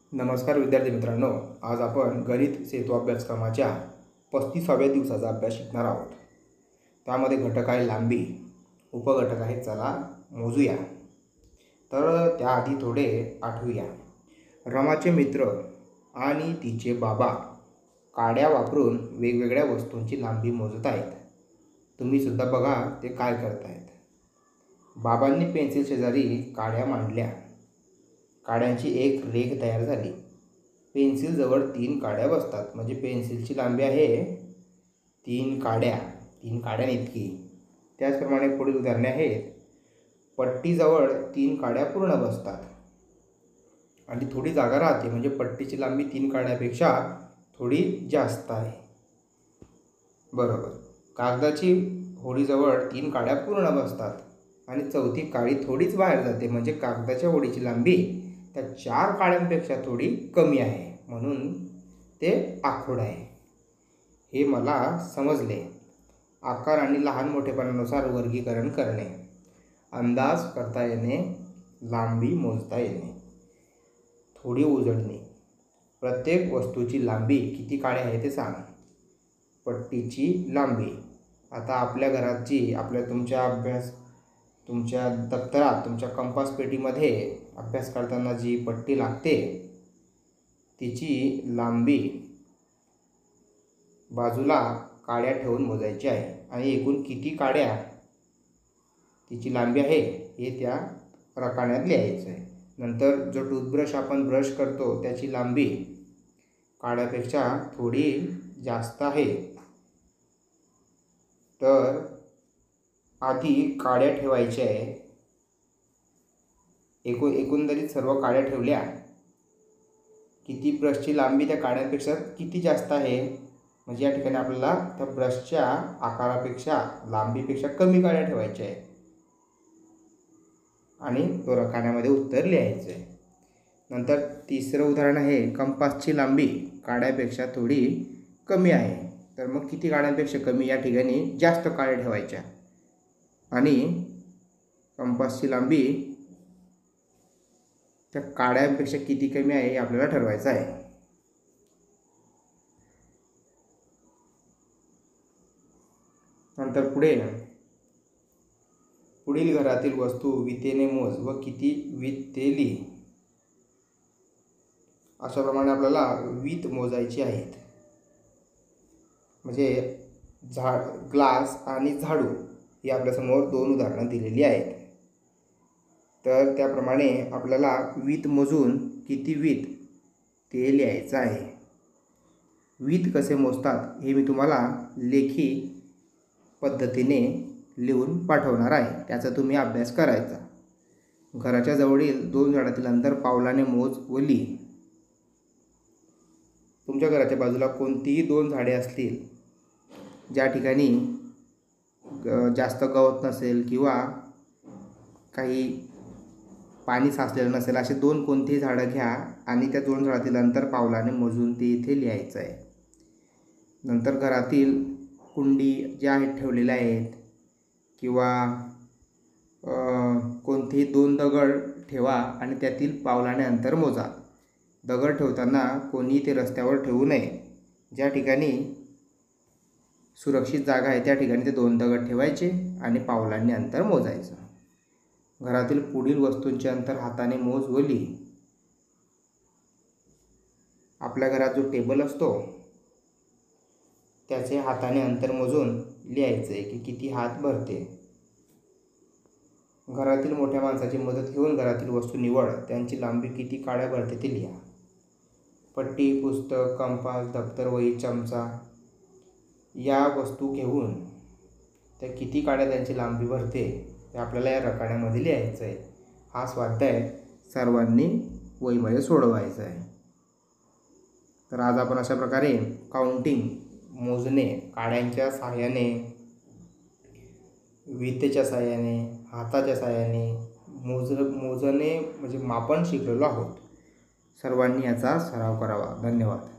नमस्कार विद्यार्थी मित्रांनो, आज आपण गणित सेतू अभ्यासक्रमाच्या 35व्या दिवसाचा अभ्यास शिकणार आहोत। त्यामध्ये घटक आहे लांबी, उपघटक आहे चला मोजूया। तर त्याआधी थोडे आठवूया। रमाचे मित्र आणि तिचे बाबा काड्या वापरून वेगवेगळ्या वस्तूंची लांबी मोजत आहेत। तुम्ही सुद्धा बघा ते काय करत आहेत। बाबांनी पेन्सिल शेजारी काड्या मांडल्या। काड्यांची एक रेघ तयार झाली। पेन्सिल जवळ 3 काड्या बसतात, म्हणजे पेन्सिलची लांबी आहे 3 काड्या, 3 काड्यांइतकी। त्याचप्रमाणे पुढील उदाहरणे आहेत। पट्टीजवळ 3 काड्या पूर्ण बसतात आणि थोडी जागा राहते, म्हणजे पट्टीची लांबी 3 काड्यापेक्षा थोडी जास्त आहे। बरोबर। कागदाची होडीजवळ 3 काड्या पूर्ण बसतात आणि चौथी काडी थोडीच बाहेर जाते, म्हणजे कागदाच्या होडीची लांबी त्या 4 काड्यांपेक्षा थोडी कमी आहे, म्हणून ते आखूड आहे। हे मला समजले। आकार आणि लहान मोठेपणानुसार वर्गीकरण करणे, अंदाज करता येणे, लांबी मोजता येणे। थोडी उजळणी, प्रत्येक वस्तूची लांबी किती काड्या आहे ते सांग। पट्टीची लांबी, आता आपल्या घराची तुमच्या दप्तरात, तुमच्या कंपास पेटीमध्ये अभ्यास करताना जी पट्टी लागते तिची लांबी बाजूला काड्या ठेवून मोजायची आहे आणि एकूण किती काड्या तिची लांबी आहे हे त्या रकान्यात लिहायचं आहे। नंतर जो टूथब्रश आपण ब्रश करतो त्याची लांबी काड्यापेक्षा थोडी जास्त आहे, तर आधी काड्या ठेवायच्या आहे। एकंदरीत सर्व काड्या ठेवल्या, किती ब्रशची लांबी त्या काड्यांपेक्षा किती जास्त आहे, म्हणजे या ठिकाणी आपल्याला त्या ब्रशच्या आकारापेक्षा लांबीपेक्षा कमी काड्या ठेवायच्या आहे आणि तो रकान्यामध्ये उत्तर लिहायचं आहे। नंतर तिसरं उदाहरण आहे, कंपासची लांबी काड्यापेक्षा थोडी कमी आहे, तर मग किती काड्यांपेक्षा कमी, या ठिकाणी जास्त काड्या ठेवायच्या आणि कंपासची लांबी त्या काड्यांपेक्षा किती कमी आहे हे आपल्याला ठरवायचं आहे। नंतर पुढील घरातील वस्तू वितेने मोज व किती वीत ते लिही। अशाप्रमाणे आपल्याला वीत मोजायची आहेत, म्हणजे ग्लास आणि झाडू ही आपल्यासमोर 2 उदाहरणं दिलेली आहेत। तर त्याप्रमाणे आपल्याला वीत मोजून किती वीत ते लिहायचं आहे। वीत कसे मोजतात हे मी तुम्हाला लेखी पद्धतीने लिहून पाठवणार आहे, त्याचा तुम्ही अभ्यास करायचा। घराच्या जवळील 2 झाडातील अंतर पावलाने मोज व लिही। तुमच्या घराच्या बाजूला कोणतीही 2 झाडे असतील ज्या ठिकाणी जास्त गवत नसेल किंवा काही पाणी साचलेलं नसेल, असे 2 कोणतीही झाडं घ्या आणि त्या 2 झाडातील अंतर पावलाने मोजून ते इथे लिहायचं आहे। नंतर घरातील कुंडी ज्या आहेत ठेवलेल्या आहेत किंवा कोणतेही 2 दगड ठेवा आणि त्यातील पावलाने अंतर मोजा। दगड ठेवताना कोणी ते रस्त्यावर ठेवू नये, ज्या ठिकाणी सुरक्षित जागा आहे त्या ठिकाणी ते 2 दगड ठेवायचे आणि पावलांनी अंतर मोजायचं। घरातील पुढील वस्तूंचे अंतर हाताने मोज व लिही। आपल्या घरात जो टेबल असतो त्याचे हाताने अंतर मोजून लिहायचं आहे की किती हात भरते। घरातील मोठ्या माणसाची मदत घेऊन घरातील वस्तू निवड, त्यांची लांबी किती काड्या भरते ते लिहा। पट्टी, पुस्तक, कंपास, दप्तर, वही, चमचा या वस्तू घेऊन त्या किती काड्या त्यांची लांबी भरते ते आपल्याला या रकान्यामध्ये लिहायचं आहे। हा स्वाध्याय सर्वांनी वहीमध्ये सोडवायचा आहे। तर आज आपण अशा प्रकारे काउंटिंग, मोजणे काड्यांच्या सहाय्याने, वितेच्या सहाय्याने, हाताच्या सहाय्याने मोजणे म्हणजे मापन शिकलेलो आहोत। सर्वांनी याचा सराव करावा। धन्यवाद।